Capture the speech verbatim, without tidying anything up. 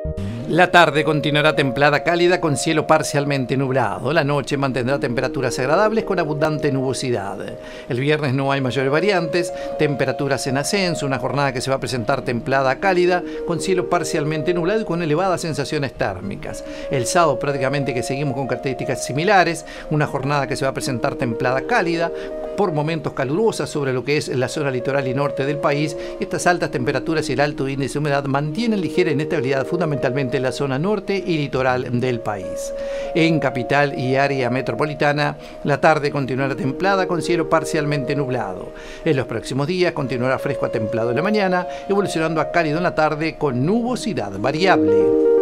La tarde continuará templada cálida con cielo parcialmente nublado. La noche mantendrá temperaturas agradables con abundante nubosidad. El viernes no hay mayores variantes, temperaturas en ascenso, una jornada que se va a presentar templada cálida con cielo parcialmente nublado y con elevadas sensaciones térmicas. El sábado prácticamente que seguimos con características similares, una jornada que se va a presentar templada cálida, por momentos calurosa sobre lo que es la zona litoral y norte del país. Estas altas temperaturas y el alto índice de humedad mantienen ligera inestabilidad fundamentalmente en la zona norte y litoral del país. En capital y área metropolitana, la tarde continuará templada con cielo parcialmente nublado. En los próximos días continuará fresco a templado en la mañana, evolucionando a cálido en la tarde con nubosidad variable.